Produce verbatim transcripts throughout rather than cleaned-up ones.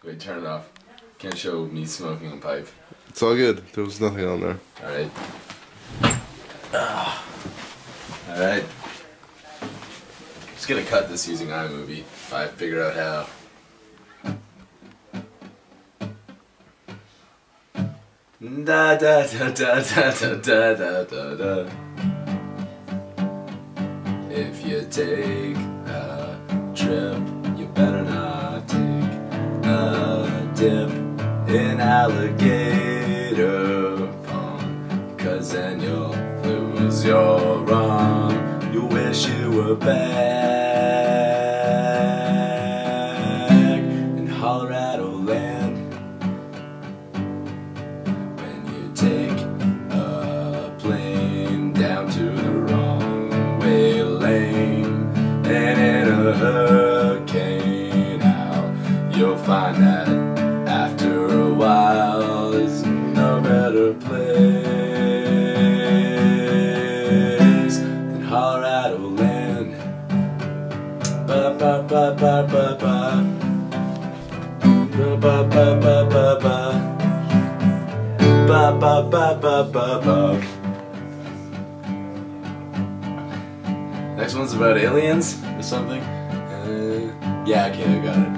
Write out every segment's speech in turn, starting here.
Wait, turn it off. Can't show me smoking a pipe. It's all good. There was nothing on there. Alright. Ah. Alright. Just gonna cut this using iMovie if I figure out how. Da da da da da da da da da. If you take a trip, you better not take a dip in alligator pond, 'cause then you'll lose your arm. You wish you were back in Hollerado Land. When you take a plane down to the wrong way lane, and in a hurricane, how you'll find that after a while there's no better place than Hollerado Land. Ba ba ba ba ba ba ba ba ba ba ba ba ba ba ba ba ba. Next one's about aliens or something. Uh, yeah, okay, I got it.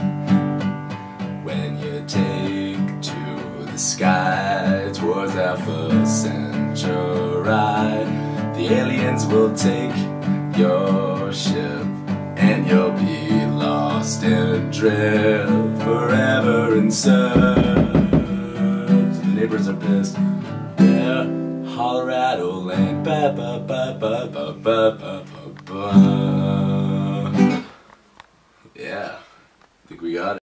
When you take to the sky towards Alpha Centauri, the aliens will take your ship and you'll be lost in a drift forever in search. The neighbors are pissed. Yeah, Hollerado Land. Ba ba ba ba ba ba ba.